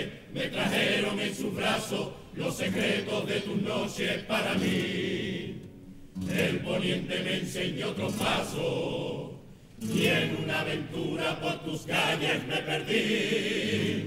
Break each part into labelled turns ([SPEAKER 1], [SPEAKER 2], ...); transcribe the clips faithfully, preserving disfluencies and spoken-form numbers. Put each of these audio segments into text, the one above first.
[SPEAKER 1] noche me trajeron en sus brazos los secretos de tus noches para mí. El poniente me enseñó otros pasos y en una aventura por tus calles me perdí.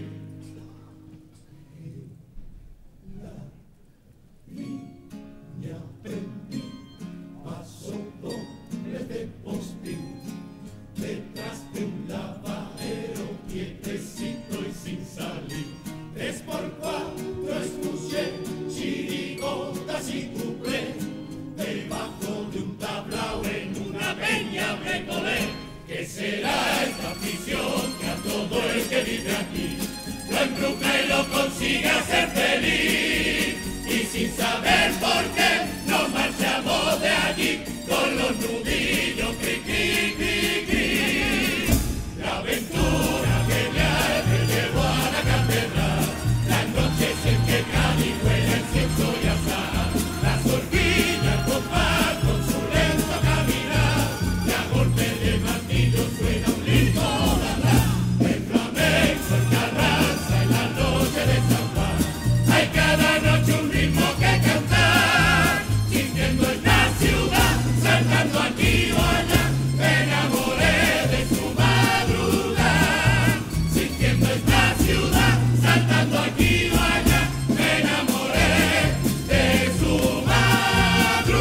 [SPEAKER 1] La niña aprendí, paso doble de postín, detrás de un lavadero quietecito y sin salir. Tres por cuatro escuché chirigotas y cuplés, debajo de un tablao en una peña me colé. ¿Qué será esta afición que a todo el que vive aquí lo embruja y lo consigue hacer feliz? Y sin saber por qué nos marchamos de allí con los nudillos cri cri cri cri. La aventura genial que llevó a la catedral, las noches en que Cádiz huele incienso y azahar, las horquillas con paz con su lento caminar, y a golpe de martillo suena un lindo ladrar. El flamenco, el Carranza en la noche de San Juan, hay cada noche un ritmo que cantar, sintiendo esta ciudad, saltando aquí o allá, me enamoré de su madrugada. Sintiendo esta ciudad, saltando aquí o allá, me enamoré de su madrugada.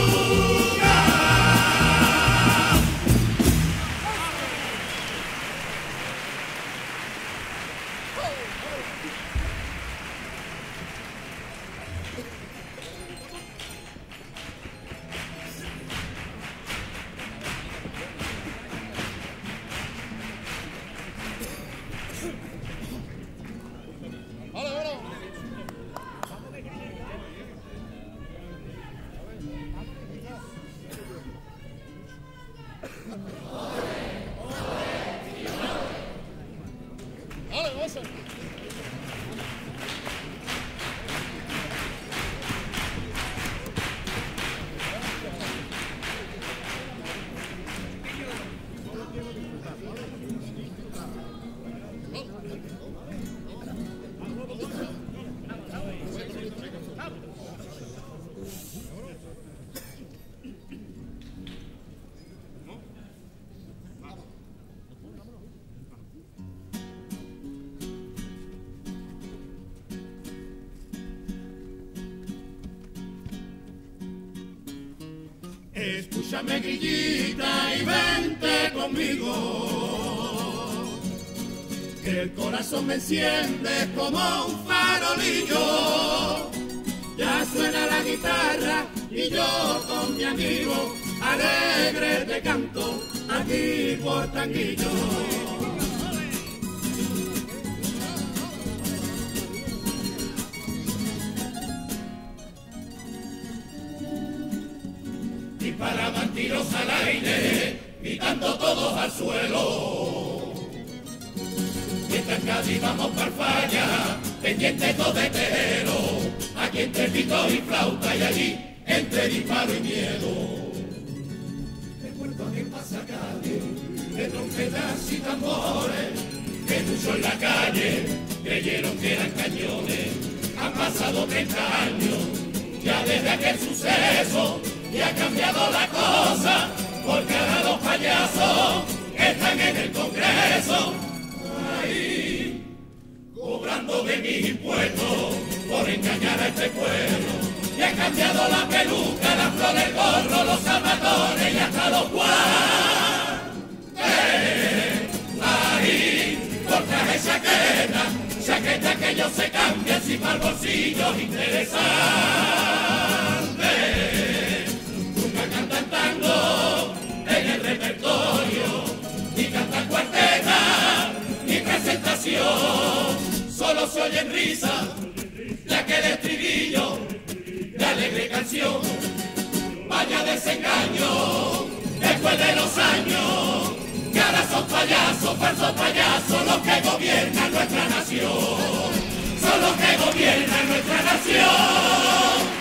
[SPEAKER 1] Escúchame, grillita, y vente conmigo, que el corazón me enciende como un farolillo. Ya suena la guitarra y yo con mi amigo alegre te canto aquí por Tanguillo. Disparaban tiros al aire, gritando todos al suelo. Mientras Cádiz vamos par falla, pendientes dos de tejero, aquí entre pito y flauta y allí entre disparo y miedo. Recuerdo aquel pasacalle de trompetas y tambores, que muchos en la calle creyeron que eran cañones. Han pasado treinta años ya desde aquel suceso, y ha cambiado la cosa, porque ahora los payasos están en el Congreso, ahí, cobrando de mis impuestos por engañar a este pueblo. Y ha cambiado la peluca, la flor, el gorro, los zapatones y hasta los guantes. Ahí, por traje chaqueta, chaqueta que ellos se cambian sin mal bolsillos interesantes. Cantan tango en el repertorio, ni cantan cuarteta, ni presentación, solo se oyen risas, ya que el estribillo de alegre canción. Vaya desengaño, después de los años, que ahora son payasos, falsos payasos, los que gobiernan nuestra nación, son los que gobiernan nuestra nación.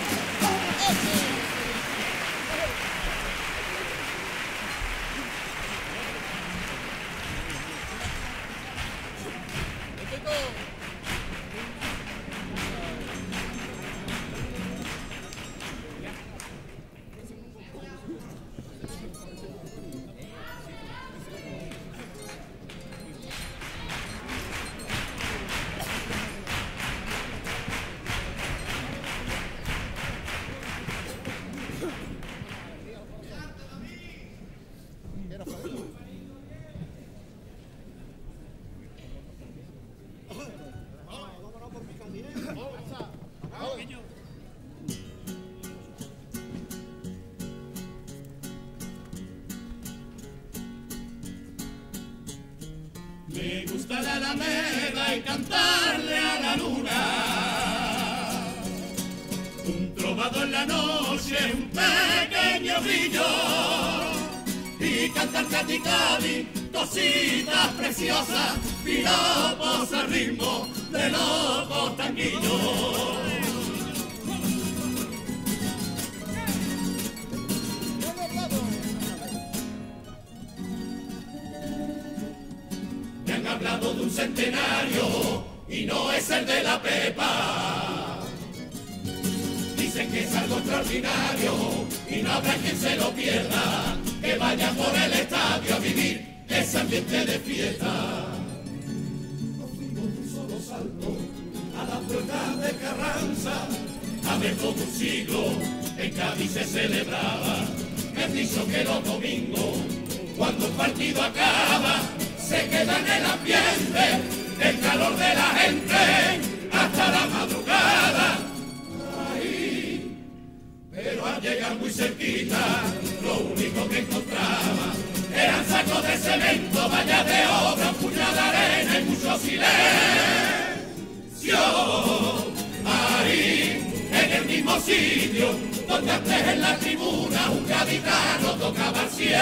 [SPEAKER 1] gusta la alameda y cantarle a la luna. Un trovador en la noche, un pequeño brillo, y cantar Cati Cadi, cositas preciosas, piropos al ritmo de locos tanguillos. Me han hablado de un centenario y no es el de la Pepa. Dicen que es algo extraordinario y no habrá quien se lo pierda, que vaya por el estadio a vivir ese ambiente de fiesta. Nos fuimos de un solo salto a la puerta de Carranza, a ver como un siglo en Cádiz se celebraba. Me han dicho que los domingos, cuando el partido acaba, se queda en el ambiente, el calor de la gente, hasta la madrugada. Ay, pero al llegar muy cerquita, lo único que encontraba eran sacos de cemento, vallas de obra, un puñado de arena y mucho silencio. Ahí, en el mismo sitio, donde antes en la tribuna un gaditano tocaba el cielo.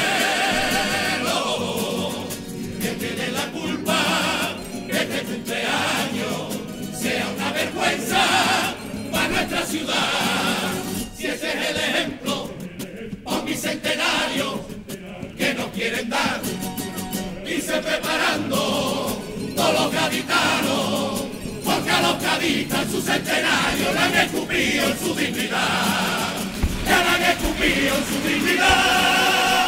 [SPEAKER 1] Que tiene la culpa que este cumpleaños sea una vergüenza para nuestra ciudad. Si ese es el ejemplo para un bicentenario que nos quieren dar, irse preparando todos los gaditanos, porque a los gadistas en su centenario le han escupido en su dignidad, le han escupido en su dignidad.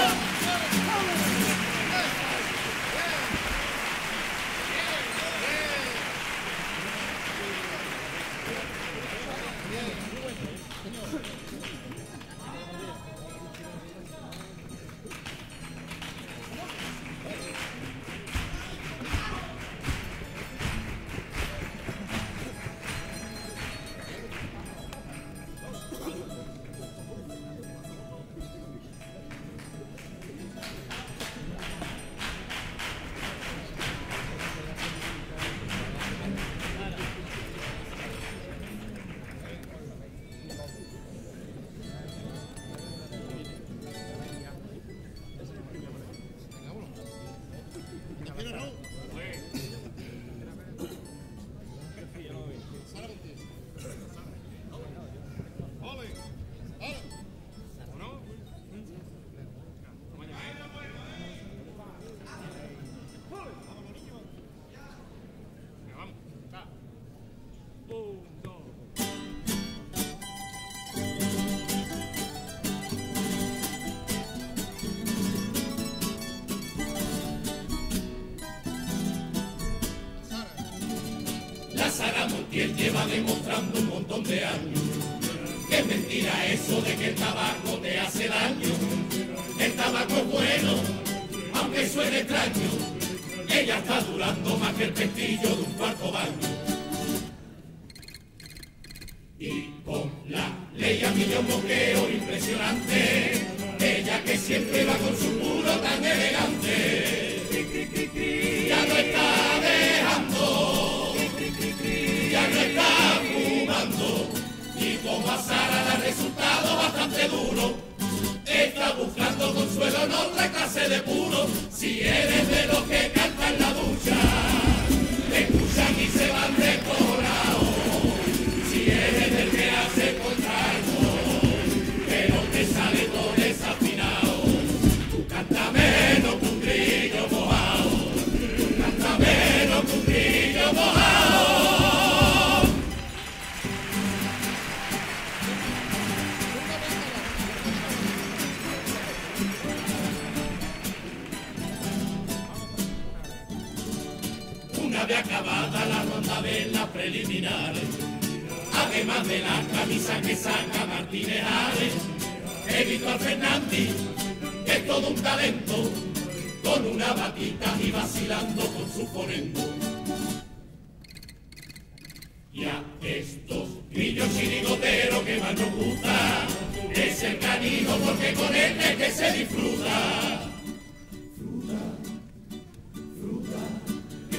[SPEAKER 1] Sara Montiel lleva demostrando un montón de años que es mentira eso de que el tabaco te hace daño. El tabaco es bueno, aunque suene extraño. Ella está durando más que el pestillo de un cuarto baño. Y con la ley a mí de un moqueo impresionante, ella que siempre va con su puro tan elegante, ya no está dejando, ya no está fumando, y como a Sara le ha resultado bastante duro, está buscando consuelo en otra clase de puro. Si eres de los que cantan en la ducha, te escuchan y se van decorados. Si eres del que hace contralto, pero te sale todo desafinado, tú canta menos que un grillo mojado, tú canta menos que un grillo mojado. Una vez acabada la ronda de las preliminares, además de la camisa que saca Martínez Ares, he visto a Fernández, que es todo un talento, con una batita y vacilando con su ponendo. Y a estos grillos chirigoteros que más nos gusta, es el canijo porque con él es que se disfruta. Fruta, fruta,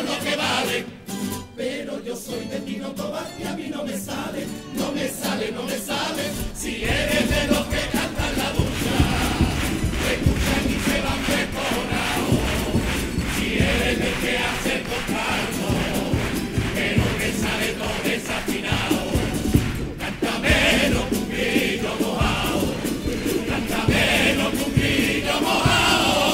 [SPEAKER 1] son los que valen. Pero yo soy de Tino Tobar y a mí no me sale, no me sale, no me sale. Si eres de los que cantan la ducha, que escuchan y se van preconados. Si eres el que hace el contrato, pero que sale todo desafinado. Cántame lo que un grillo mojado, cántame lo que un grillo mojado.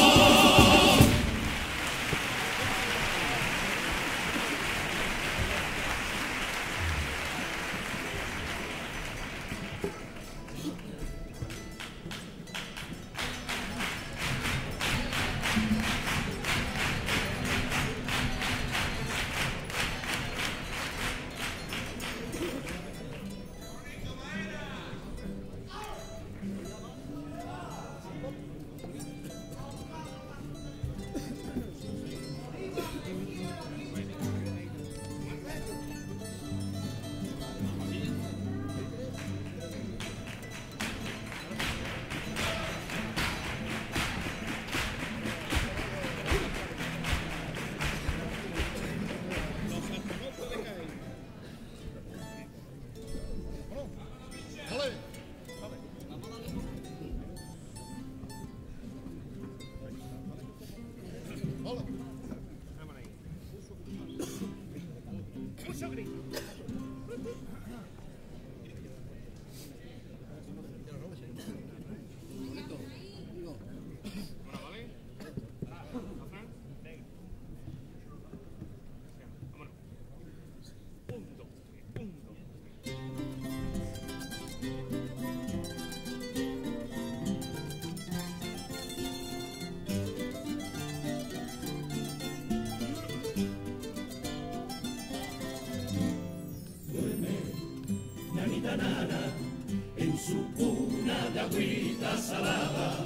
[SPEAKER 1] En su cuna de agüita salada,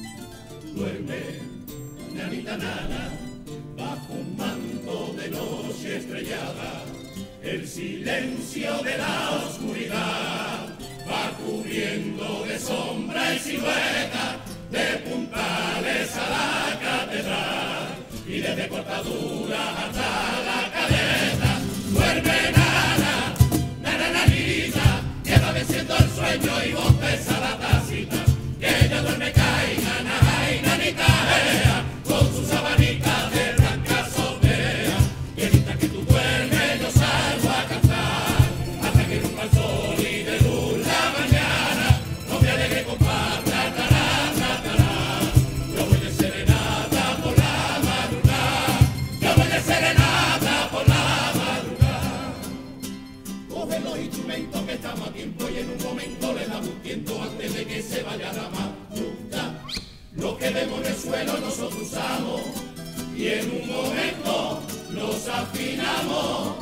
[SPEAKER 1] duerme nanita nana, bajo un manto de noche estrellada. El silencio de la oscuridad va cubriendo de sombra y silueta, de puntales a la catedral, y desde cortadura hasta la caleta. Duerme nana, nana nanita, que va venciendo el sueño y bosteza la tacita, que ella duerme caída, nana y nanita ea, con sus abanitas de blanca azotea. Y ahorita que tú duermes yo salgo a cantar, hasta que irrumpa el sol y de luz la mañana. No me alegre compadre, tará, tará, yo voy de serenata por la madrugada, yo voy de serenata por la madrugada. Coge los instrumentos que estamos a tiempo y en un momento le damos un tiento antes de que se vaya la madrugada. Lo que vemos en el suelo nosotros usamos y en un momento los afinamos.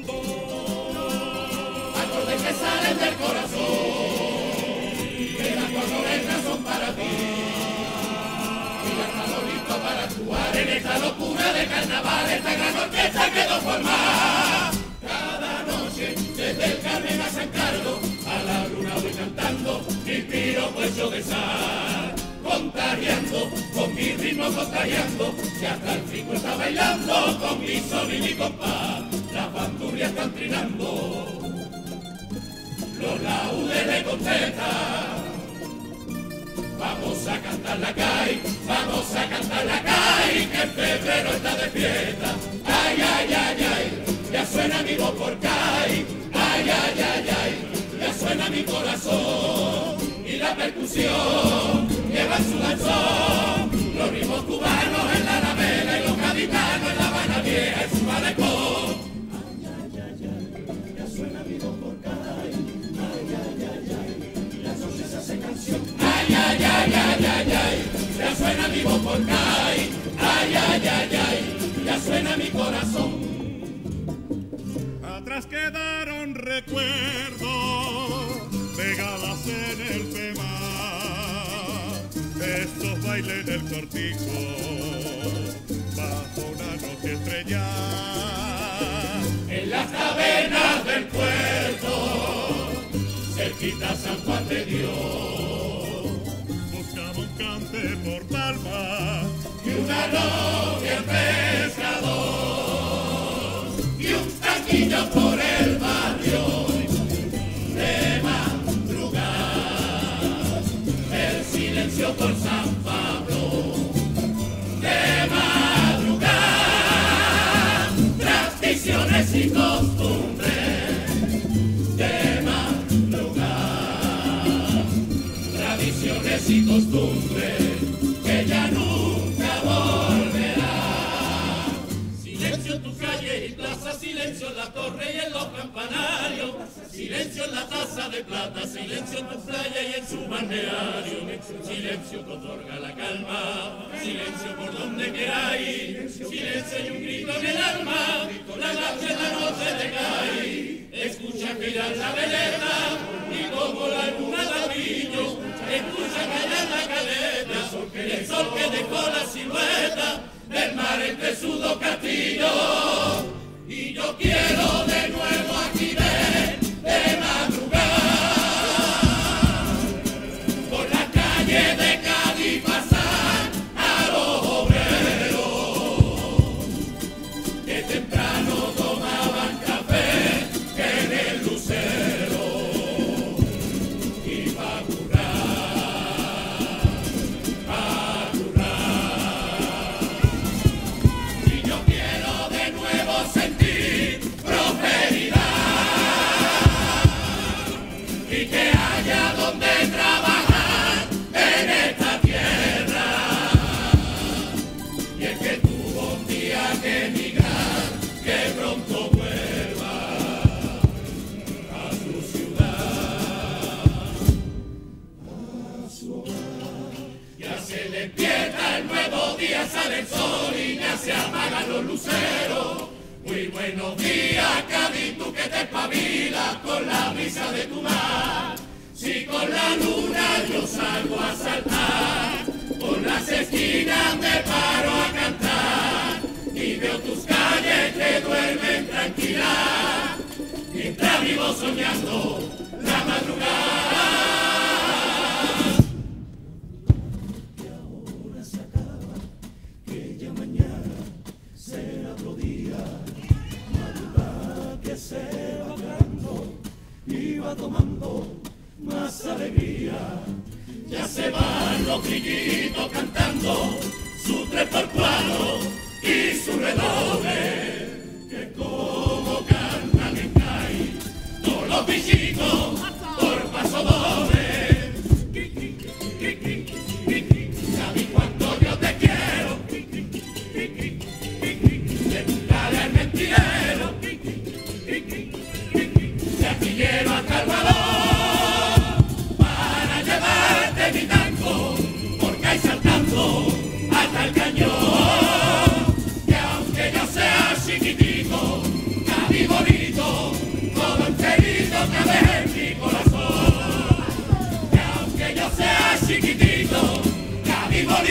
[SPEAKER 1] Acordes que salen del corazón, que las cuatro letras son para ti. Y ya estamos listos para actuar en esta locura de carnaval, esta gran orquesta quedó formada. Cada noche, desde el Carmen a San Carlos, a la luna voy cantando mi piropo hecho de sal. Contagiando, con mi ritmo contagiando, que hasta el frico está bailando, con mi son y mi compás, las bandurrias están trinando, los laudes le contestan. Vamos a cantar la calle, vamos a cantar la calle, que en febrero está de fiesta. Ay, ay, ay, ay, ya suena mi voz por calle. Ay, ay, ay, ay, ya suena mi corazón. Y la percusión lleva su danzón, los ritmos cubanos en la Alameda y los gaditanos en la Habana Vieja en su malecón. Ay, ay, ay, ay, ya suena mi voz por calle. Ay, ay, ay, ay, las noches se hace canción. Ay, ay, ay, ay, ay, ay, ya suena mi voz por calle. Ay, ay, ay, ay, ya suena mi corazón.
[SPEAKER 2] Atrás quedaron recuerdos de galas en el Pemar, estos bailes del cortijo bajo una noche estrellada.
[SPEAKER 1] En las tabernas del puerto, cerquita San Juan de Dios,
[SPEAKER 2] buscaba un cante por Palma
[SPEAKER 1] y una novia el pescador. monaguillo por el barrio de madrugada, el silencio por San Pablo de madrugada, tradiciones y costumbres de madrugada, tradiciones y costumbres que ya nunca volverán. Silencio en tu calle y plaza, silencio en la torre y en los campanarios, silencio en la taza de plata, silencio en tu playa y en su balneario, silencio que otorga la calma, silencio por donde queráis, silencio y un grito en el alma, la noche, la noche decae, escucha girar la veleta y como la luna da brillo, escucha callar la caleta, el sol que dejó la silueta del mar entre sus dos castillos. Y yo quiero de nuevo aquí ver de madrugada por la calle de Cádiz pasar a los obreros que temprano tomaban café en el lucero y pa' currar, pa' currar. Y yo quiero de nuevo sentir prosperidad y que haya donde trabajar en esta tierra. Y el que tuvo un día que emigrar, que pronto vuelva a su ciudad, a su hogar. Ya se despierta el nuevo día, sale el sol y ya se apagan los luceros. Muy buenos días, Cádiz, tú que te espabilas con la brisa de tu mar. Si con la luna yo salgo a saltar, por las esquinas me paro a cantar y veo tus calles que duermen tranquilas, mientras vivo soñando la madrugada. Que ahora se acaba, que ya mañana será otro día, madrugada que se va dando y va tomando más alegría. Ya se van los grillitos cantando su tres por cuatro y su redoble, que como cantan en CAI todos los bichitos por paso doble. ¿Sabes cuánto yo te quiero? De tu cara el mentirero, de artillero hasta el balón, para llevarte mi tango, porque hay saltando hasta el cañón. Que aunque yo sea chiquitico, Cádiz bonito, todo enterito cabe en mi corazón. Que aunque yo sea chiquitico, Cádiz bonito,